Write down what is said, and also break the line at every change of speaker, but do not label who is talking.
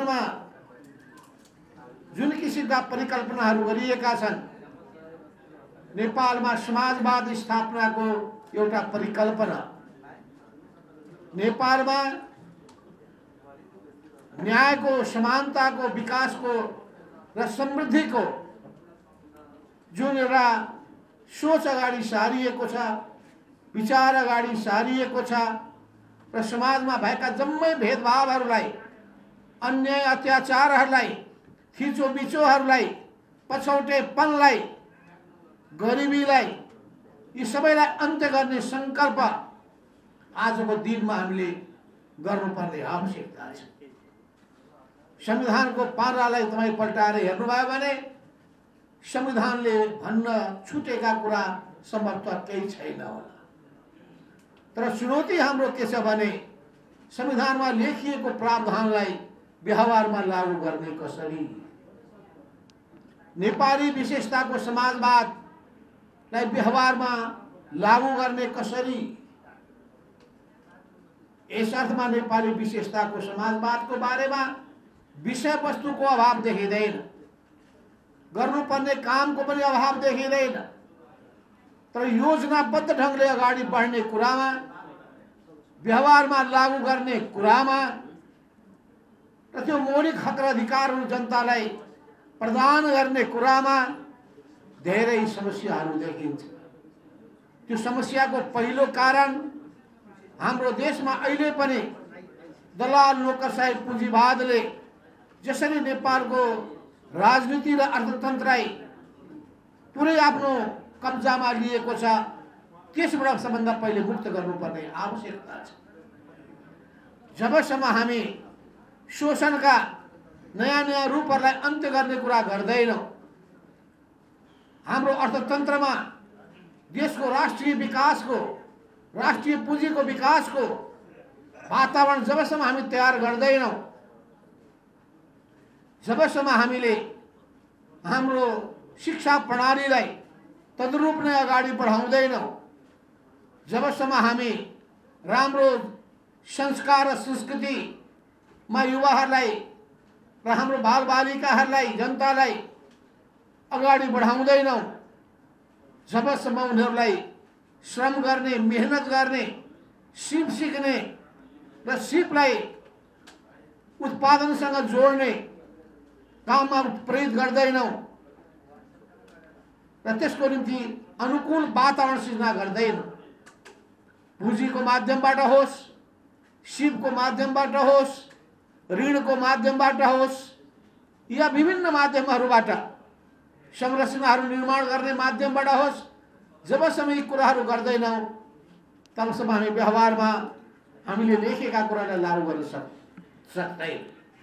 संविधानमा जुन किसिमका परिकल्पनाहरू गरिएका छन्, नेपालमा समाजवाद स्थापनाको एउटा परिकल्पना, नेपालमा न्यायको, समानताको, विकासको र समृद्धिको जुन एउटा सोच अगाडि सारिएको छ, विचार अगाडि सारिएको छ र समाजमा भएका जम्मै भेदभावहरूलाई, अन्याय अत्याचारहरूलाई, थिचोबिचोहरूलाई, पछौटेपनलाई, गरिबीलाई, यी सबैलाई अन्त्य गर्ने संकल्प आजको दिनमा हामीले गर्नुपर्ने आवश्यकता छ। संविधानको पानालाई तपाईँ पल्टाएर हेर्नुभयो भने संविधानले भन्न छुटेका कुरा सम्भवतः केही छैन होला। तर चुनौती हाम्रो के छ भने संविधानमा लेखिएको प्रावधानलाई व्यवहारमा लागू गर्ने कसरी, नेपाली विशेषताको समाजवादलाई व्यवहारमा लागू गर्ने कसरी, यस अर्थमा नेपाली विशेषताको समाजवादको बारेमा विषयवस्तुको अभाव देखिँदैन, गर्नुपर्ने कामको पनि अभाव देखिँदैन, तर योजनाबद्ध ढंगले अगाडि बढ्ने कुरामा, व्यवहारमा लागू गर्ने कुरामा र त्यो मौलिक हक र अधिकारहरू जनतालाई प्रदान गर्ने कुरामा धेरै समस्याहरू देखिन्छ। त्यो समस्याको पहिलो कारण हाम्रो देशमा अहिले पनि दलाल नोकरशाही पुँजीवादले जसरी नेपालको राजनीति र अर्थतन्त्रलाई पुरै आफ्नो कब्जामा लिएको छ, त्यसबाट सबभन्दा पहिले मुक्त गर्नुपर्ने आवश्यकता छ। जबसम्म हामी शोषणका नयाँ नयाँ रूपहरूलाई अन्त्य गर्ने कुरा गर्दैनौँ, हाम्रो अर्थतन्त्रमा देशको राष्ट्रिय विकासको, राष्ट्रिय पुँजीको विकासको वातावरण जबसम्म हामी तयार गर्दैनौँ, जबसम्म हामीले हाम्रो शिक्षा प्रणालीलाई तद्रूप नै अगाडि बढाउँदैनौँ, जबसम्म हामी राम्रो संस्कार र संस्कृतिमा युवाहरूलाई र हाम्रो बालबालिकाहरूलाई, जनतालाई अगाडि बढाउँदैनौँ, जबसम्म उनीहरूलाई श्रम गर्ने, मेहनत गर्ने, सिप सिक्ने र सिपलाई उत्पादनसँग जोड्ने काममा प्रेरित गर्दैनौँ र त्यसको निम्ति अनुकूल वातावरण सिर्जना गर्दैनौँ, पुँजीको माध्यमबाट होस्, सिपको माध्यमबाट होस्, ऋणको माध्यमबाट होस् या विभिन्न माध्यमहरूबाट संरचनाहरू निर्माण गर्ने माध्यमबाट होस्, जबसम्म यी कुराहरू गर्दैनौँ तबसम्म हामी व्यवहारमा हामीले लेखेका कुरालाई लागू गर्न सक्दैनौँ।